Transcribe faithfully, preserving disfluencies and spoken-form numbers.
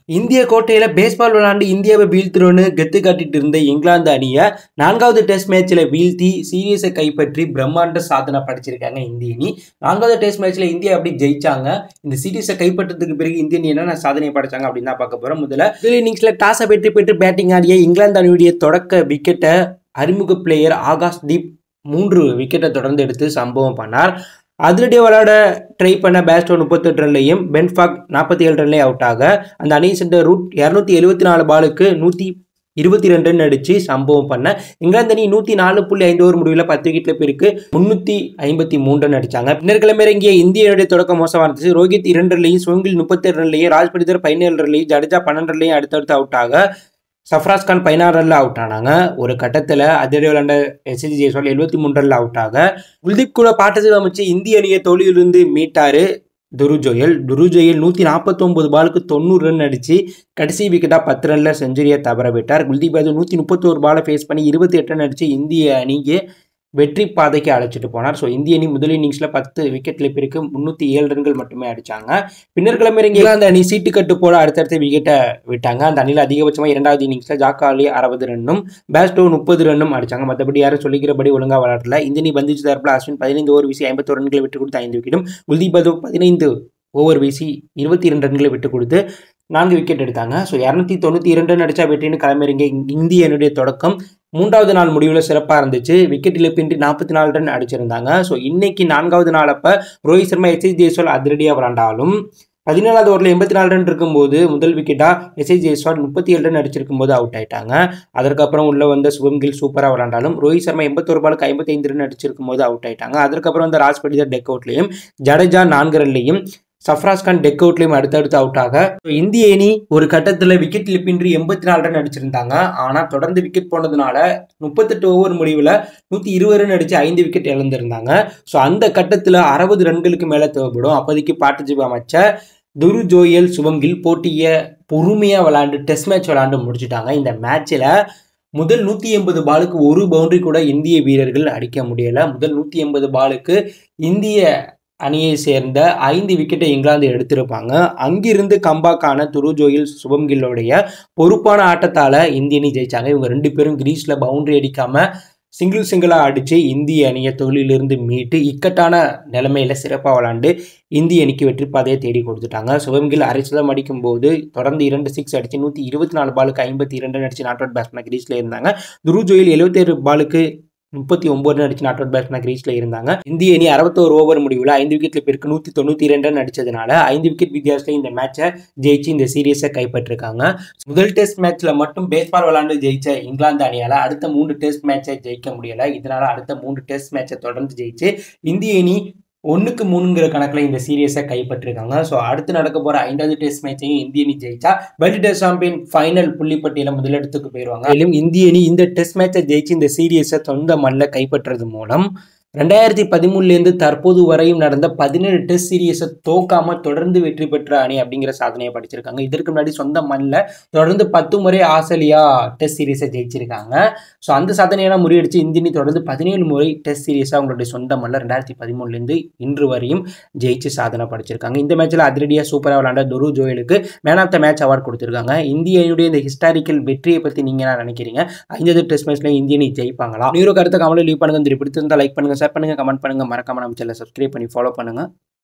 இந்திய கோட்டையில பேஸ்பால் விளையாண்டு இந்தியாவை வீழ்த்துறோன்னு கெத்து காட்டிட்டு இருந்த இங்கிலாந்து அணியை நான்காவது டெஸ்ட் மேட்ச்ல வீழ்த்தி சீரியஸை கைப்பற்றி பிரம்மாண்ட சாதனை படைச்சிருக்காங்க இந்திய அணி. நான்காவது டெஸ்ட் மேட்ச்ல இந்தியா எப்படி ஜெயிச்சாங்க, இந்த சீரியஸை கைப்பற்றதுக்கு பிறகு இந்திய அணி என்ன சாதனை படைச்சாங்க அப்படின்னு தான் பார்க்க போறோம். முதல்ல முதல் இன்னிங்ஸ்ல டாஸை வெற்றி பெற்று பேட்டிங் ஆடிய இங்கிலாந்து அணியுடைய தொடக்க விக்கெட்டை அறிமுக பிளேயர் ஆகாஷ் தீப் மூன்று விக்கெட்டை தொடர்ந்து எடுத்து சம்பவம் பண்ணார். அதிரடியாக விளையாட ட்ரை பண்ண பேஸ்டோ முப்பத்தெட்டு ரன்லையும் பென் ஃபாக் நாற்பத்தி ஏழு ரன்லையும் அவுட் ஆக அந்த அணி சென்ற ரூட் இரநூத்தி எழுபத்தி நாலு பாலுக்கு நூற்றி இருபத்தி ரெண்டு ரன் அடிச்சு சம்பவம் பண்ண இங்கிலாந்து அணி நூற்றி நாலு புள்ளி ஐந்து ஓவர் முடிவில் பத்து விக்கெட்ல பேருக்கு முன்னூற்றி ஐம்பத்தி மூன்று ரன் அடிச்சாங்க. பின்னர் கிளம்பிறங்கிய இந்திய அணியுடைய தொடக்கம் மோசமாக இருந்துச்சு. ரோஹித் இரண்டு ரன்லையும், சுவங்கில் முப்பத்தேழு ரன்லையும், ராஜ்படிதர் பதினேழு ரன்லையும், ஜடேஜா பன்னெண்டு ரன்லையும் அடுத்தடுத்து அவுட் ஆக சஃப்ராஸ் கான் பதினாறு ரன்ல அவுட் ஆனாங்க. ஒரு கட்டத்தில் அதிரடி விளையாண்ட எஸ்எஸ்ஜி ஜெய்ஸ்வால் எழுபத்தி மூன்று ரன்ல அவுட் ஆக குல்தீப் கூட பார்ட்னர்ஷிப் அமைச்சு இந்திய அணியை தோல்வியிலிருந்து மீட்டாரு துருஜோயல். துருஜோயல் நூற்றி நாற்பத்தி ஒன்பது பாலுக்கு தொண்ணூறு ரன் அடிச்சு கடைசி விக்கெட்டாக பத்து ரன்ல செஞ்சுரியை தவற விட்டார். குல்தீப் யாதவ் நூற்றி முப்பத்தி ஒரு பாலை ஃபேஸ் பண்ணி இருபத்தி எட்டு ரன் அடிச்சு இந்திய அணிக்கு வெற்றி பாதைக்கு அழைச்சிட்டு போனார். ஸோ இந்திய அணி முதல் இன்னிங்ஸில் பத்து விக்கெட் இழப்பிற்கு முந்நூற்றி ஏழு ரன்கள் மட்டுமே அடித்தாங்க. பின்னர் கிளம்பிறங்கி அந்த அணி சீட்டு கட்டு போல அடுத்தடுத்த விக்கெட்டை விட்டாங்க. அந்த அணியில் அதிகபட்சமாக இரண்டாவது இன்னிங்ஸில் ஜாக்காலி அறுபது ரன்னும் பேஸ்டோ முப்பது ரன்னும் அடித்தாங்க. மற்றபடி யாரும் சொல்லிக்கிறபடி ஒழுங்காக விளையாடல. இந்திய அணி பந்துச்சு தரப்பில் அஸ்வின் பதினைந்து ஓவர் வீசி ஐம்பத்தொரு ரன்களை விட்டு கொடுத்து ஐந்து விக்கெட்டும், குல்தீப் யாதவ் பதினைந்து ஓவர் வீசி இருபத்தி இரண்டு ரன்களை விட்டு கொடுத்து நான்கு விக்கெட் எடுத்தாங்க. ஸோ இரநூத்தி தொண்ணூற்றி இரண்டு ரன் அடிச்சா வெற்றின்னு கிளம்பிறங்க இந்திய அணியுடைய தொடக்கம் மூன்றாவது நாள் முடிவில் சிறப்பாக இருந்துச்சு. விக்கெட் இழப்பின்றி நாற்பத்தி நாலு ரன் அடிச்சிருந்தாங்க. ஸோ இன்னைக்கு நான்காவது நாள் அப்போ ரோஹித் சர்மா, எஸ்எஸ் ஜெய்ஸ்வால் அதிரடியாக விளையாண்டாலும் பதினேழாவது ஓவரில் எண்பத்தி நாலு ரன் இருக்கும்போது முதல் விக்கெட்டாக எஸ்எஸ் ஜெய்ஸ்வால் முப்பத்தி ஏழு ரன் அடிச்சிருக்கும் போது அவுட் ஆயிட்டாங்க. அதற்கப்புறம் உள்ள வந்த சுபம் கில் சூப்பராக விளையாண்டாலும் ரோஹித் சர்மா எண்பத்தொரு பாலுக்கு ஐம்பத்தி ஐந்து ரன் அடிச்சிருக்கும் போது அவுட் ஆயிட்டாங்க. அதற்கப்புறம் வந்து ராஜ்படிதர் டெக் அவுட்லையும், ஜடேஜா நான்கு ரன்லையும், சஃப்ராஸ் கான் டெக் அவுட்லையும் அடுத்தடுத்து அவுட் ஆக இந்திய அணி ஒரு கட்டத்தில் விக்கெட் இழப்பின்றி எண்பத்தி நாலு ரன் அடிச்சிருந்தாங்க. ஆனால் தொடர்ந்து விக்கெட் போனதுனால முப்பத்தெட்டு ஓவர் முடிவில் நூற்றி இருபது ரன் அடிச்சு ஐந்து விக்கெட் இழந்திருந்தாங்க. ஸோ அந்த கட்டத்தில் அறுபது ரன்களுக்கு மேலே தேவைப்படும். அப்போதைக்கு பார்ட்னர்ஷிப் அமைச்ச துருஜோயல், சுபம் கில் போட்டியை பொறுமையாக விளையாண்டு டெஸ்ட் மேட்ச் விளையாண்டு முடிச்சுட்டாங்க. இந்த மேட்ச்சில் முதல் நூற்றி எண்பது பாலுக்கு ஒரு பவுண்டரி கூட இந்திய வீரர்கள் அடிக்க முடியலை. முதல் நூற்றி எண்பது பாலுக்கு இந்திய அணியை சேர்ந்த ஐந்து விக்கெட்டை இங்கிலாந்து எடுத்திருப்பாங்க. அங்கிருந்து கம்பாக்கான துருஜோயல், சுபம் கில்லுடைய பொறுப்பான ஆட்டத்தால் இந்திய அணி ஜெயிச்சாங்க. இவங்க ரெண்டு பேரும் கிரீஸில் பவுண்டரி அடிக்காமல் சிங்கிள் சிங்கிளாக அடித்து இந்திய அணியை தொழிலிருந்து மீட்டு இக்கட்டான நிலைமையில் சிறப்பாக விளாண்டு இந்திய அணிக்கு வெற்றி பாதையை தேடி கொடுத்துட்டாங்க. சுபம் கில் அரை சதம் அடிக்கும் போது தொடர்ந்து இரண்டு சிக்ஸ் அடித்து நூற்றி இருபத்தி நாலு பாலுக்கு ஐம்பத்தி இரண்டு அடிச்சு நாட் அவுட் பேட்ஸ்மேன் கிரீஸில் இருந்தாங்க. துருஜோயல் எழுபத்தேழு பாலுக்கு முப்பத்தி ஒன்பது ரன் அடிச்சு நாட் அவுட் பேட்ஸ்மேன் கிரீஸில் இருந்தாங்க. இந்திய அணி அறுபத்தோரு ஓவர் முடிவில் ஐந்து விக்கெட்ல பேருக்கு நூற்றி தொண்ணூற்றி இரண்டு ரன் அடிச்சதுனால ஐந்து விக்கெட் வித்தியாசத்தில் இந்த மேட்சை ஜெயிச்சு இந்த சீரியஸை கைப்பற்றிருக்காங்க. முதல் டெஸ்ட் மேட்ச்ல மட்டும் பேஸ்பால் விளையாண்டு ஜெயிச்ச இங்கிலாந்து அணியால் அடுத்த மூன்று டெஸ்ட் மேட்சை ஜெயிக்க முடியலை. இதனால அடுத்த மூன்று டெஸ்ட் மேட்சை தொடர்ந்து ஜெயிச்சு இந்திய அணி ஒன்றுக்கு மூணுங்கிற கணக்கில் இந்த சீரியஸை கைப்பற்றிருக்காங்க. ஸோ அடுத்து நடக்க போகிற ஐந்தாவது டெஸ்ட் மேட்சையும் இந்திய அணி ஜெயிச்சா வேர்ல்டு டெஸ்ட் சாம்பியன் ஃபைனல் புள்ளிப்பட்டியல முதலிடத்துக்கு போயிடுவாங்க. மேலும் இந்திய அணி இந்த டெஸ்ட் மேட்சை ஜெயிச்சு இந்த சீரியஸை சொந்த மண்ணில் கைப்பற்றுறது மூலம் ரெண்டாயிரத்தி பதிமூணுலேருந்து தற்போது வரையும் நடந்த பதினேழு டெஸ்ட் சீரியஸை தோக்காம தொடர்ந்து வெற்றி பெற்ற அணி அப்படிங்கிற சாதனையை படிச்சிருக்காங்க. இதற்கு முன்னாடி சொந்த மண்ணில் தொடர்ந்து பத்து முறை ஆஸ்திரேலியா டெஸ்ட் சீரியஸை ஜெயிச்சிருக்காங்க. ஸோ அந்த சாதனையெல்லாம் முறியடிச்சு இந்திய அணி தொடர்ந்து பதினேழு முறை டெஸ்ட் சீரியஸாக அவங்களுடைய சொந்த மண்ணில் ரெண்டாயிரத்தி பதிமூணுலேருந்து இன்று வரையும் ஜெயிச்சு சாதனை படிச்சிருக்காங்க. இந்த மேட்ச்சில் அதிரடியாக சூப்பராக விளையாண்ட துருஜோயலுக்கு man of the match award கொடுத்துருக்காங்க. இந்திய அணியுடைய இந்த ஹிஸ்டாரிக்கல் வெற்றியை பற்றி நீங்கள் என்ன நினைக்கிறீங்க? ஐந்தாவது டெஸ்ட் மேட்ச்ல இந்திய அணி ஜெயிப்பாங்களா? நீரோ கருத்தை கமெண்ட்ல லீவ் பண்ணுங்க. பிடித்திருந்தா லைக் பண்ணுங்க, ஷேர் பண்ணுங்க, கமெண்ட் பண்ணுங்க, மறக்காம நம்ம சேனலை சப்ஸ்கிரைப் பண்ணி ஃபாலோ பண்ணுங்க.